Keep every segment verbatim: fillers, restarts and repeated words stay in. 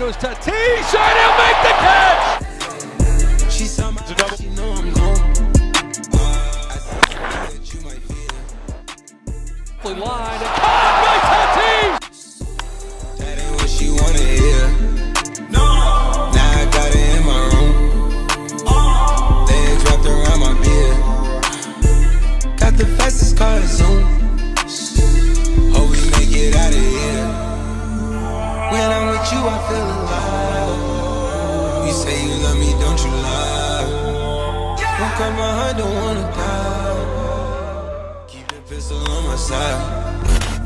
goes Tatis, and he'll make the catch! She saw my double. She know I'm home. I said that you might feel. Line and caught by Tatis! That ain't what she wanna hear. No. Now I got it in my room. Oh. Legs wrapped around my beard. Got the fastest car Zoom. Hope we make it out of here. When I'm with you, I feel alive. You say you love me, don't you lie? Woke up my heart, don't wanna die. Keep the pistol on my side.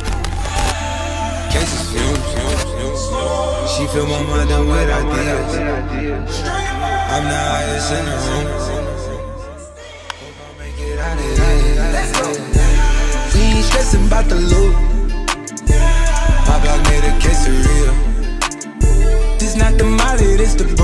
Cases fumes, fumes, fumes. She fill my mind up with ideas. I'm the highest in the room. Hope I make it out of here. We ain't stressing about the loot. My block made a case of real. This not the molly, this the